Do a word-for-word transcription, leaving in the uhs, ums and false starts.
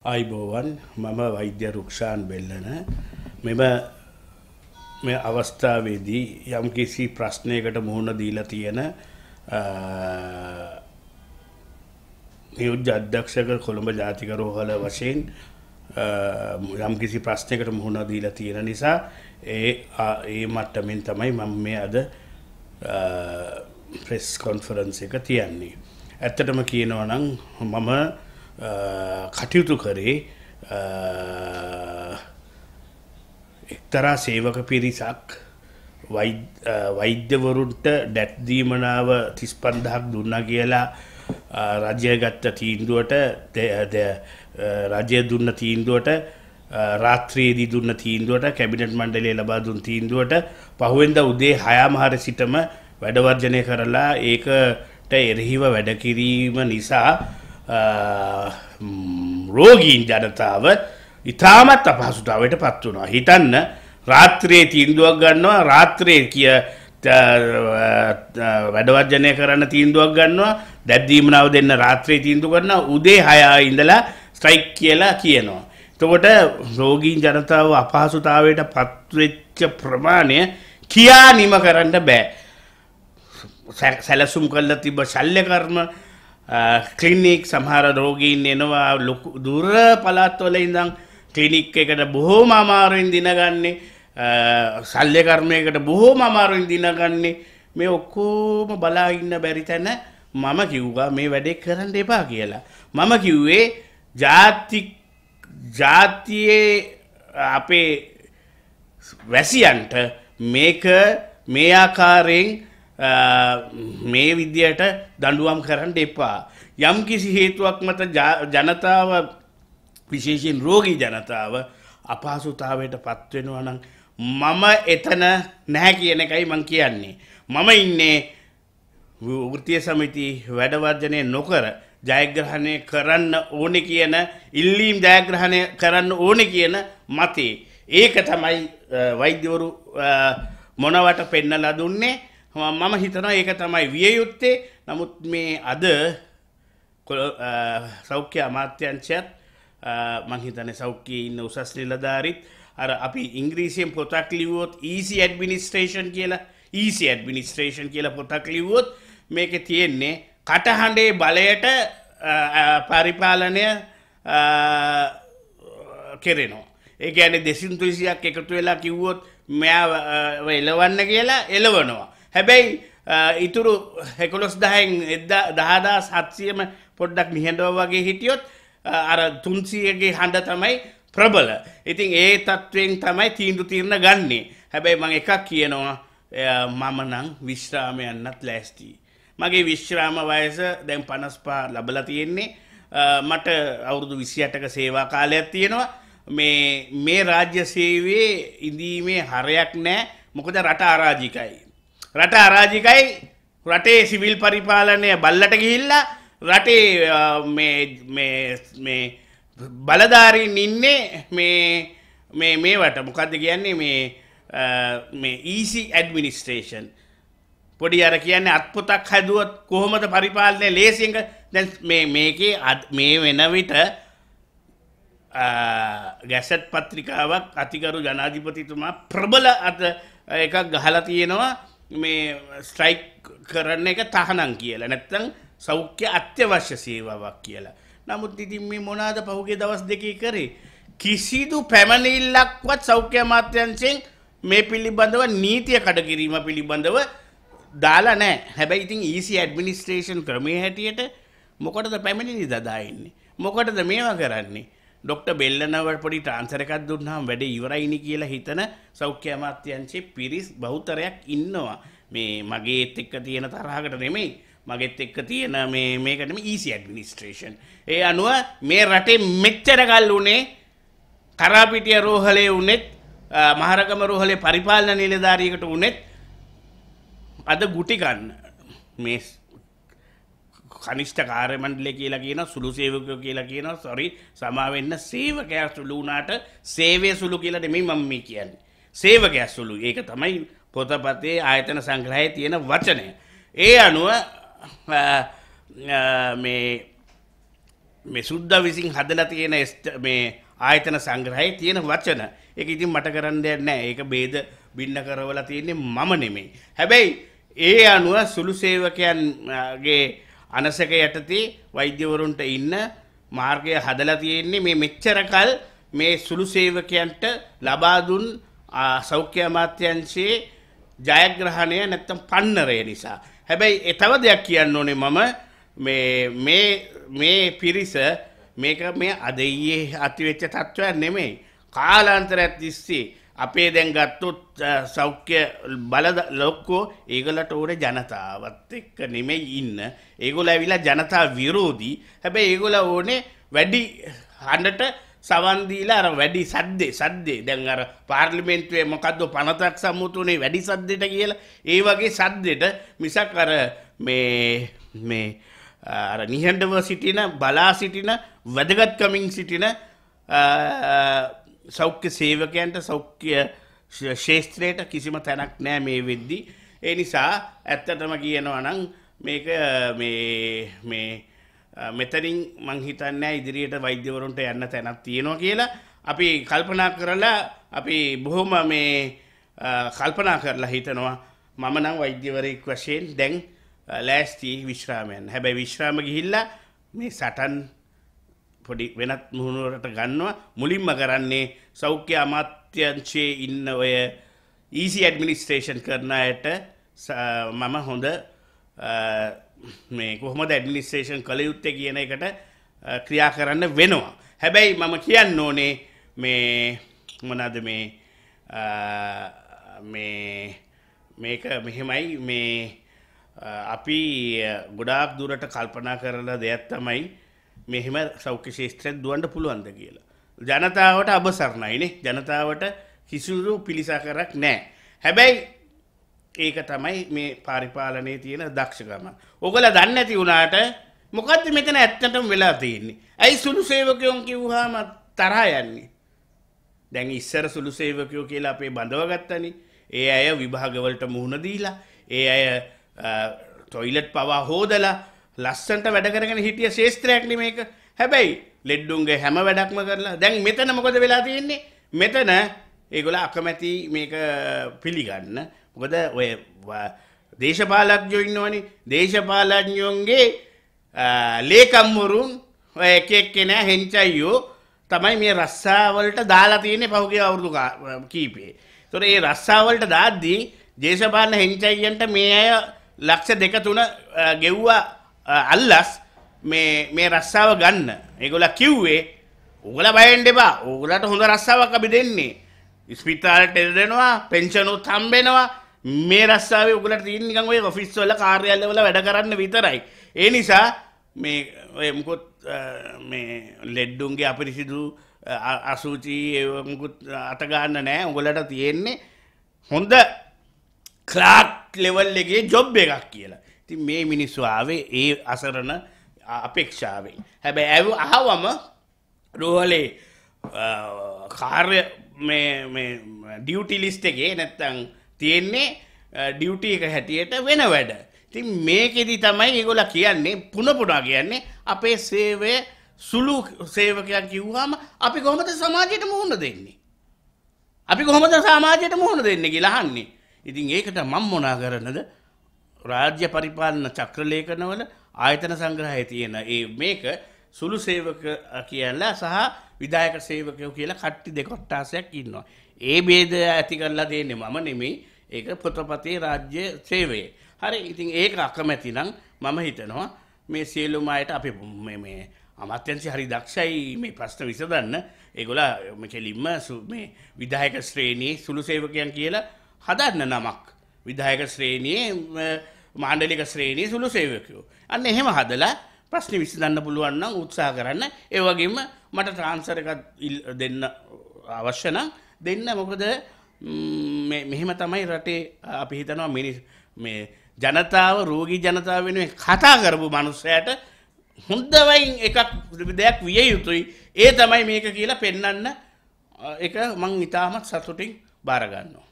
ආයිබෝවන් මම වෛද්‍ය රුක්ෂාන් බෙල්ලන මෙම මේ අවස්ථාවේදී යම් කිසි ප්‍රශ්නයකට මුහුණ දීලා තියෙන නියෝජ්‍ය අධ්‍යක්ෂක කොළඹ ජාතික රෝහල වශයෙන් යම් කිසි ප්‍රශ්නයකට මුහුණ දීලා තියෙන නිසා ඒ ඒ මට්ටමින් තමයි මම මේ අද ප්‍රෙස් කොන්ෆරන්ස් එක තියන්නේ. ඇත්තටම කියනවා නම් මම කටයුතු කරේ එක්තරා සේවක පිරිසක් වෛද්‍යවරුන්ට ඩැට් දීමනාව තිස් පන්දාහක් දුන්නා කියලා රජය ගත්ත තීන්දුවට රජය දුන්න තීන්දුවට රාත්‍රියේදී දුන්න තීන්දුවට කැබිනට් මණ්ඩලය ලබා දුන් තීන්දුවට පහුවෙන්දා උදේ හයමාර සිටම වැඩ වර්ජනය කරලා ඒකට එරෙහිව වැඩ කිරීම නිසා රෝගීන් ජනතාව ඉතාමත් අපහසුතාවයට පත් වුණා. හිතන්න රාත්‍රියේ තීන්දුවක් ගන්නවා රාත්‍රියේ කිය වැඩ වර්ජනය කරන්න තීන්දුවක් ගන්නවා දැත් දීමනාව දෙන්න රාත්‍රියේ තීන්දුව කරනවා උදේ හය ඉඳලා ස්ට්‍රයික් කියලා කියනවා. එතකොට රෝගීන් ජනතාව අපහසුතාවයට පත් වෙච්ච ප්‍රමාණය කියා නිම කරන්න බෑ. සැලසුම් කළා තිබ්බ ශල්‍ය කර්ම ක්ලිනික් සමහර රෝගීන් එනවා දුර පළාත්වල ඉඳන් ක්ලිනික් එකට බොහෝම අමාරුවෙන් දිනගන්නේ ශල්‍ය කර්මයකට බොහෝම අමාරුවෙන් දිනගන්නේ මේ ඔක්කොම බලා ඉන්න බැරි තැන මම කිව්වා මේ වැඩේ කරන්න එපා කියලා. මම කිව්වේ ජාති ජාතියේ අපේ වැසියන්ට මේක මේ ආකාරයෙන් මේ විදියට දඬුවම් කරන්න එපා. යම් කිසි හේතුවක් මත ජනතාව විශේෂයෙන් රෝගී ජනතාව අපහසුතාවයට පත් වෙනවා නම් මම එතන නැහැ කියන එකයි මම කියන්නේ. මම ඉන්නේ වෘත්තීය සමිති වැඩ වර්ජනය නොකර ජයග්‍රහණය කරන්න ඕනේ කියන ඉල්ලීම් ජයග්‍රහණය කරන්න ඕනේ කියන මතේ. ඒක තමයි වෛද්‍යවරු මොනවට පෙන්නලා දුන්නේ. මම හිතනවා ඒක තමයි විය යුත්තේ. නමුත් මේ අද සෞඛ්‍ය අමාත්‍යාංශයත් මම හිතන්නේ සෞඛ්‍යයේ ඉන්න උසස් නිලධාරීත් අර අපි ඉංග්‍රීසියෙන් පොතක් ලිව්වොත් easy administration කියලා easy administration කියලා පොතක් ලිව්වොත් මේකේ තියෙන්නේ කටහඬේ බලයට පරිපාලනය කෙරෙනවා. ඒ කියන්නේ දෙසින් තුසියක් එකතු වෙලා කිව්වොත් මෙයා එලවන්න කියලා එලවනවා. හැබැයි ඉතුරු එකොළොස් දහයෙන් දහදාස් හත්සියම පොඩ්ඩක් නිහඬව වගේ හිටියොත් අර තුන්සියගේ හඬ තමයි ප්‍රබල. ඉතින් ඒ තත්ත්වයෙන් තමයි තීන්දුව తీරන ගන්නේ. හැබැයි මම එකක් කියනවා මම නම් විශ්‍රාම යන්නත් ලෑස්ති. මගේ විශ්‍රාම වයස දැන් පනස් පහ ලැබලා තියෙන්නේ. මට අවුරුදු විසි අටක සේවා කාලයක් තියෙනවා. මේ මේ රාජ්‍ය සේවයේ ඉඳීමේ හරයක් නැහැ. මොකද රට අරාජිකයි. රට අරාජිකයි. රටේ සිවිල් පරිපාලනය බල්ලට ගිහිල්ලා රටේ මේ මේ මේ බලධාරීන් ඉන්නේ මේ මේ මේවට මොකද්ද කියන්නේ මේ මේ easy administration. පොඩි අර කියන්නේ අත්පොතක් හැදුවොත් කොහොමද පරිපාලනය ලේසියෙන් දැන් මේ මේකේ මේ වෙන විට ගැසට් පත්‍රිකාවක් අතිගරු ජනාධිපතිතුමා ප්‍රබල අත එකක් ගහලා තියෙනවා මේ ස්ට්‍රයික් කරන්න එක තහනම් කියලා. නැත්තම් සෞඛ්‍ය අත්‍යවශ්‍ය සේවාවක් කියලා. නමුත් ඉතින් මේ මොනවාද පහුගිය දවස් දෙකේ කරේ? කිසිදු පැමිණිල්ලක්වත් සෞඛ්‍ය අමාත්‍යාංශයෙන් මේ පිළිබඳව නීතිය කඩකිරීම පිළිබඳව දාලා නැහැ. හැබැයි ඉතින් easy administration ක්‍රමයේ හැටියට මොකටද පැමිණිලි දදා ඉන්නේ? මොකටද මේවා කරන්නේ? ડોક્ટર බෙල්ලනවට පොඩි ට්‍රාන්ස්ෆර් එකක් දුන්නාම වැඩේ ඉවරයිනි කියලා හිතන සෞඛ්‍ය අමාත්‍යාංශයේ පිරිස් බහුතරයක් ඉන්නවා. මේ මගේත් එක්ක තියෙන තරහකට නෙමෙයි. මගෙත් එක්ක තියෙන මේ මේක නෙමෙයි easy administration. ඒ අනුව මේ රටේ මෙච්චර කල් උනේ කරාපිටිය රෝහලේ උනේත් මහරගම රෝහලේ පරිපාලන නිලධාරියෙකුට උනේත් අද ගුටි ගන්න මේ කනිෂ්ඨ කාර්ය මණ්ඩලය කියලා කියන සුළු සේවකයෝ කියලා කියනවා. සෝරි සමා වෙන්න සේවකයා සුළු වුණාට සේවය සුළු කියලා නෙමෙයි මම මේ කියන්නේ. සේවකයා සුළු. ඒක තමයි පොතපතේ ආයතන සංග්‍රහයේ තියෙන වචනය. ඒ අනුව මේ මේ සුද්දා විසින් හදලා තියෙන මේ ආයතන සංග්‍රහයේ තියෙන වචන. ඒක ඉතින් මට කරන්න දෙයක් නැහැ. ඒක ભેද බින්න කරවලා තියෙන්නේ මම නෙමෙයි. හැබැයි ඒ අනුව සුළු සේවකයන්ගේ අනසක යටතේ වෛද්‍යවරුන්ට ඉන්න මාර්ගය හදලා තියෙන්නේ මේ මෙච්චර කල් මේ සුළු සේවකයන්ට ලබා දුන් සෞඛ්‍ය අමාත්‍යාංශයේ ජයග්‍රහණය නැත්තම් පන්නරය නිසා. හැබැයි ඒ තව දෙයක් කියන්න ඕනේ මම මේ මේ මේ පිරිස මේක මේ අද ඊයේ අතිවෙච්ච තත්ත්වයක් නෙමෙයි. කාලාන්තරයක් තිස්සේ අපේ දැන් ගත්තොත් සෞඛ්‍ය බල ලොක්කෝ ඒගොල්ලට ඕනේ ජනතාවත් එක්ක නෙමෙයි ඉන්න. ඒගොල්ලෝ ඇවිල්ලා ජනතා විරෝධී. හැබැයි ඒගොල්ලෝ ඕනේ වැඩි හඬට සවන් දීලා අර වැඩි සද්දේ සද්දේ දැන් අර පාර්ලිමේන්තුවේ මොකද්ද පනතක් සම්මුතුනේ වැඩි සද්දෙට කියලා ඒ වගේ සද්දෙට මිසක් අර මේ මේ අර නිහඬව සිටින බලා සිටින වැදගත්කමින් සිටින සෞඛ්‍ය සේවකයන්ට සෞඛ්‍ය ශාස්ත්‍රයට කිසිම තැනක් නැහැ මේ වෙද්දි. ඒ නිසා ඇත්තටම කියනවා නම් මේක මේ මේ මෙතනින් මං හිතන්නේ ඉදිරියට වෛද්‍යවරුන්ට යන්න තැනක් තියෙනවා කියලා. අපි කල්පනා කරලා අපි බොහොම මේ කල්පනා කරලා හිතනවා මම නම් වෛද්‍යවරයෙක් වශයෙන් දැන් ලෑස්ති විශ්‍රාමයන්. හැබැයි විශ්‍රාම ගිහිල්ලා මේ සටන් පොඩි වෙනත් මුහුණුවරට ගන්නවා. මුලින්ම කරන්නේ සෞඛ්‍ය අමාත්‍යාංශයේ ඉන්න ඔය ඊසි ඇඩ්මිනිස්ට්‍රේෂන් කරන අයට මම හොඳ මේ කොහොමද ඇඩ්මිනිස්ට්‍රේෂන් කළ යුත්තේ කියන එකට ක්‍රියා කරන්න වෙනවා. හැබැයි මම කියන්න ඕනේ මේ මොනවාද මේ මේ මේක මෙහෙමයි මේ අපි ගොඩාක් දුරට කල්පනා කරලා දෙයක් තමයි මෙහෙම සෞඛ්‍ය ශාස්ත්‍රයෙන් දුවන්න පුළුවන්ද කියලා. ජනතාවට අබසරණයිනේ. ජනතාවට කිසිදු පිළිසකරක් නැහැ. හැබැයි ඒක තමයි මේ පරිපාලනයේ තියෙන දක්ෂකම. ඔයගොල්ලෝ දන්නේ නැති වුණාට මොකද්ද මෙතන ඇත්තටම වෙලා තියෙන්නේ? ඇයි සුළු සේවකයන් කිව්වහම තරහ යන්නේ? දැන් ඉස්සර සුළු සේවකයෝ කියලා අපේ බඳව ගත්තනේ. ඒ අය විභාගවලට මුහුණ දීලා, ඒ අය টয়ලට් පවා හොදලා ලස්සන්ට වැඩ කරගෙන හිටිය ශාස්ත්‍රයක් නේ මේක. හැබැයි ලෙඩ්ඩුන්ගේ හැම වැඩක්ම කරලා දැන් මෙතන මොකද වෙලා තියෙන්නේ? මෙතන ඒගොල්ලෝ අකමැති මේක පිළිගන්න. මොකද ඔය දේශපාලඥයෝ ඉන්නවනේ. දේශපාලඥයෝන්ගේ ලේකම්වරුන් ඔය එක එක්කෙනා හෙන්චයියෝ තමයි මේ රස්සාවලට දාලා තියෙන්නේ පහුගිය අවුරුදු කීපේ. ඒතොර මේ රස්සාවලට දාද්දී දේශපාලන හෙන්චයියන්ට මේ අය ලක්ෂ දෙක තුන ගෙව්වා අල්ලස් මේ මේ රස්සාව ගන්න. ඒගොල්ලෝ කිව්වේ ඕගොල්ලෝ බය වෙන්න එපා. ඕගොල්ලන්ට හොඳ රස්සාවක් අපි දෙන්නේ. ස්පිතාලෙට දෙනවා, පෙන්ෂන් උත් හම්බෙනවා. මේ රස්සාවේ ඕගොල්ලන්ට තියෙන නිකන් ඔය ඔෆිස් වල කාර්යාලය වල වැඩ කරන්න විතරයි. ඒ නිසා මේ ඔය මොකොත් මේ ලෙඩ්ඩුන්ගේ අපිරිසිදු අසුචි ඒ මොකොත් අත ගන්න නැහැ. ඕගොල්ලන්ට තියෙන්නේ හොඳ ක්ලාක් ලෙවල් එකේ ජොබ් එකක් කියලා. ඉතින් මේ මිනිස්සු ආවේ ඒ අසරණ අපේක්ෂාවෙන්. හැබැයි අහවම රෝහලේ කාර්ය මේ මේ ඩියුටි ලිස්ට් එකේ නැත්තම් තියෙන්නේ ඩියුටි එක හැටියට වෙන වැඩ. ඉතින් මේකෙදි තමයි ඒගොල්ලෝ කියන්නේ පුන පුනා කියන්නේ අපේ සේවය සුළු සේවකයන් කිව්වම අපි කොහොමද සමාජයට මුහුණ දෙන්නේ? අපි කොහොමද සමාජයට මුහුණ දෙන්නේ කියලා අහන්නේ. ඉතින් ඒකට මම මොනා කරනද? රාජ්‍ය පරිපාලන චක්‍රලේඛනවල ආයතන සංග්‍රහයේ තියෙන ඒ මේක සුළු සේවක කියලා සහ විධායක සේවකයෝ කියලා කට්ටි දෙකොට්ටාසයක් ඉන්නවා. ඒ ભેද ඇති කරලා දෙන්නේ මම නෙමෙයි. ඒක පොතපතේ රාජ්‍ය සේවය. හරි. ඉතින් ඒක අකමැති නම් මම හිතනවා මේ සියලුම අයට අපි මේ මේ අමාත්‍යාංශය හරි දක්ෂයි මේ ප්‍රශ්න විසඳන්න. ඒගොල්ලෝ මේ කෙලින්ම මේ විධායක ශ්‍රේණියේ සුළු සේවකයන් කියලා හදන්න නමක්. විධායක ශ්‍රේණියේ මාණ්ඩලික ශ්‍රේණියේ සුළු සේවකයෝ. අන්න එහෙම හදලා ප්‍රශ්න විසඳන්න පුළුවන් නම් උත්සාහ කරන්න. ඒ වගේම මට ට්‍රාන්ස්ෆර් එකක් දෙන්න අවශ්‍ය නම් දෙන්න. මොකද මේ මෙහෙම තමයි රටේ අපි හිතනවා මිනිස් මේ ජනතාව රෝගී ජනතාව වෙනුවෙන් කතා කරපු මනුස්සයට හොඳවයින් එකක් දෙයක් විය යුතුයි. ඒ තමයි මේක කියලා පෙන්වන්න එක මං ඉතාමත් සතුටින් බාර ගන්නවා.